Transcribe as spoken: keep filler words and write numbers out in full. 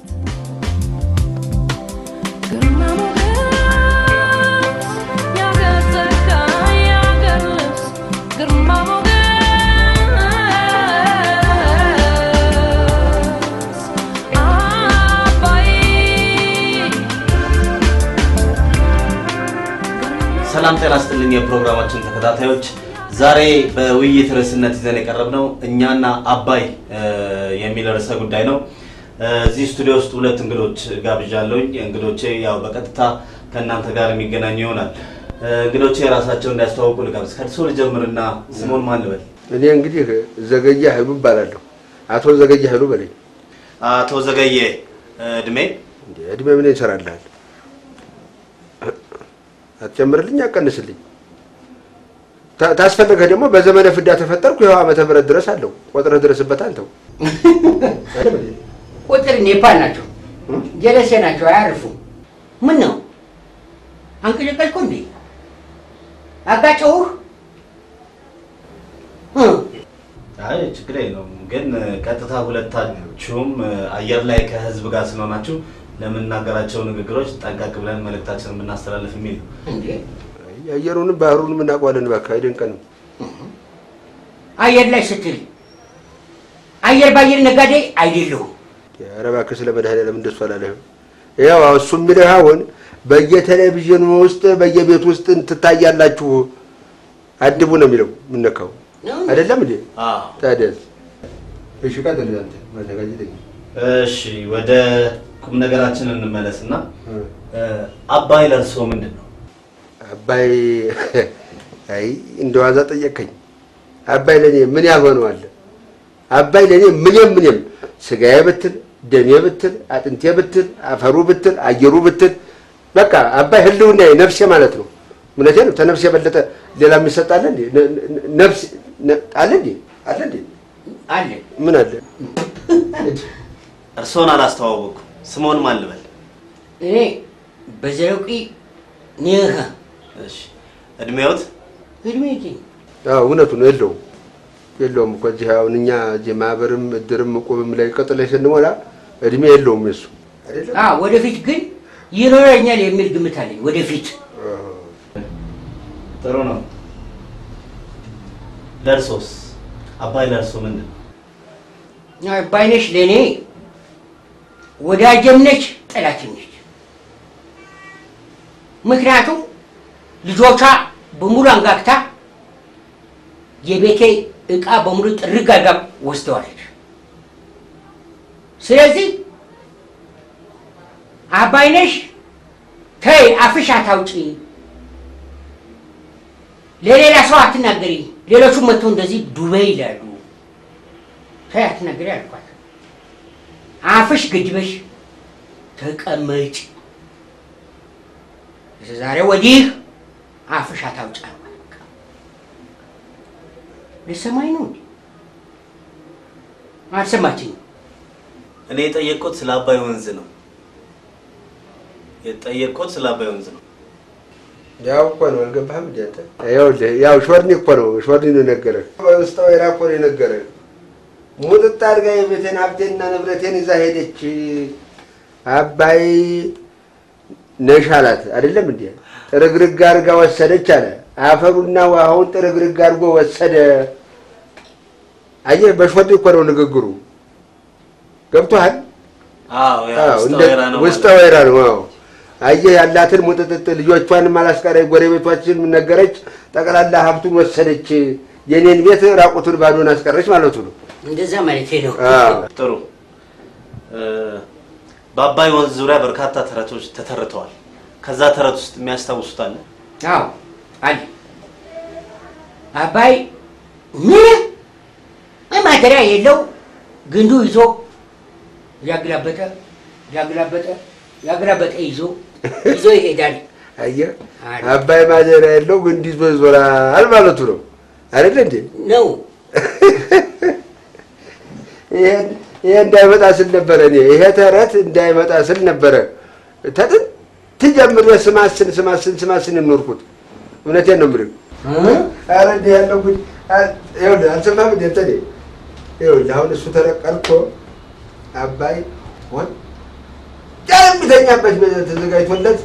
ሰላም ጤና ይስጥልኝ የፕሮግራማችን ተከታታዮች ዛሬ በውይይት ርዕስነት ይዘን የቀረብነው እኛና አባይ የሚል ርዕሰ ጉዳይ ነው። እዚህ ስቱዲዮ ውስጥ ሁለት እንግዶች ጋብዣለሁኝ። እንግዶቼ ያው በቀጥታ ከእናንተ ጋር የሚገናኙ ይሆናል። እንግዶቼ ራሳቸውን እንዲያስተዋውቁ ልጋብዝ። ከእርሶ ልጀምርና ስሞን ማን ልበል? እኔ እንግዲህ ዘገየ ኃይሉ እባላለሁ። አቶ ዘገየ ኃይሉ በለኝ። አቶ ዘገየ እድሜ እድሜ ምን ይሰራልሃል? አትጨምርልኝ አቀንስልኝ። ታስፈልገ ደግሞ በዘመነ ፍዳ ተፈጠርኩ ይሄው ዓመተ ምህረት ድረስ አለው ቆጥረህ ድረስበት አንተው። ቆጥር ኔፓል ናቸው ጀለሴ ናቸው አያርፉ። ምን ነው አንቀጨቀጭኩ እንዴ? አጋጨው? አይ ችግር የለውም። ግን ቀጥታ ሁለታችሁም አየር ላይ ከህዝብ ጋር ስለሆናችሁ ለምንናገራቸው ንግግሮች ጠንቀቅ ብለን መልእክታችንን እናስተላልፍ የሚል ነው እንዴ? አየሩንም ባህሩንም እናቋለን ባካ አይደንቀንም። አየር ላይ ስትል አየር ባየር ነጋዴ አይደለሁም። ኧረ እባክህ ስለ መድኃኒዓለም እንደሱ አላለህም። ያው እሱ የሚልህ አሁን በየቴሌቪዥኑ ውስጥ በየቤት ውስጥ ትታያላችሁ አድቡ ነው የሚለው ምነካው አይደለም እንዴ? አዎ ታዲያስ እሺ ቀጥል አንተ ማዘጋጀት። እሺ ወደ ቁም ነገራችን እንመለስና አባይ ለርሶ ምንድነው? አባይ አይ እንደዋዛ ጠየቀኝ። አባይ ለኔ ምን ያልሆነው አለ? አባይ ለኔ ምንም ምንም ስጋዬ ብትል ደሜ ብትል አጥንቴ ብትል አፈሩ ብትል አየሩ ብትል በቃ አባይ ህልውና ነፍሴ ማለት ነው። ምንቴ ነው ተነፍሴ የበለጠ ሌላ የሚሰጣል እንዴ? ነፍስ አለ እንዴ? አለ እንዴ? አለ ምን አለ? እርሶን አላስተዋወቁ ስሞን ማን ልበል? እኔ በዘውቂ ነህ። እሺ እድሜዎት? እድሜቴ አዎ እውነቱን ነው የለውም የለውም እኮ እዚህ አሁን እኛ እዚህ ማህበርም እድርም ቁብም ላይ ቀጥለሽ ስንሞላ እድሜ የለውም እሱ አይደለም። አዎ ወደፊት ግን ይኖረኛል የሚል ግምት አለኝ ወደፊት። ጥሩ ነው። ለርሶስ አባይ ለርሶ ምንድነው? አባይ ነሽ ለኔ ወዳጅም ነች ጠላትም ነች። ምክንያቱም ልጆቿ በሙሉ አንጋግታ የቤቴ እቃ በሙሉ ጥርግ አድርጋ ወስደዋለች። ስለዚህ አባይ ነሽ ተይ አፍሽ አታውጪ፣ ለሌላ ሰው አትናገሪ። ሌሎቹ መጥተው እንደዚህ ዱበይ ይላሉ። ተይ አትናገሪ አልኳት። አፍሽ ግድበሽ ተቀመጭ። ዛሬ ወዲህ አፍሽ አታውጪ አልኳት። ለሰማይ ነው አልሰማችኝም። እኔ የጠየቅኩት ስለ አባይ ወንዝ ነው። የጠየቅኩት ስለ አባይ ወንዝ ነው። ያው እኮ ነው አልገባህም እንዴ አንተ? ያው ያው ሾርኒ እኮ ነው ሾርኒ ነው ነገረህ። ወስታው የራቆ ነው ነገረህ። ሙጥጥ አድርጋ የቤቴን ሀብቴንና ንብረቴን ይዛ ሄደች። አባይ ነሽ አላት አይደለም እንዴ? ጥርግርግ አድርጋ ወሰደች አለ። አፈሩና ውሃውን ጥርግርግ አድርጎ ወሰደ። አየህ በሾርኒ እኮ ነው ንግግሩ። ገብቶሃል? አዎ ያው ወስታው ነው ወስታው የራ ነው። አዎ አየህ ያላትን ሙጥጥጥ ልጆቿን ማላስቀረ ጎረቤቶችን ነገረች። ጠቅላላ ሀብቱን ወሰደች። የኔን ቤት ራቁቱን ባዶን አስቀረች ማለቱ ነው። እንደዛ ማለት ነው። አዎ ጥሩ። በአባይ ወንዝ ዙሪያ በርካታ ተረቶች ተተርተዋል። ከዛ ተረት ውስጥ የሚያስታውሱት አለ? አዎ አለ። አባይ ምን ማደሪያ የለው ግንዱ ይዞ ያግላበጠ ያግላበጠ ያግላበጠ ይዞ ይዞ ይሄዳል። አየህ አባይ ማደሪያ የለው ግንዱ ይዞ ይዞራል ማለቱ ነው አይደል እንዴ? ነው። ይሄ ይሄ እንዳይመጣ ስል ነበር እኔ ይሄ ተረት እንዳይመጣ ስል ነበር ተጥንት ጀምሮ ስማስን ስማስን ስማስን እንኖርኩት። እውነቴን ነው የምልህ። አረ እንደ ያለው ጉድ ይኸውልህ አልሰማህም እንደ እንትን ይኸውልህ አሁን እሱ ተረቀልኮ አባይ ወን የሚተኛበት ተዘጋጅቶለት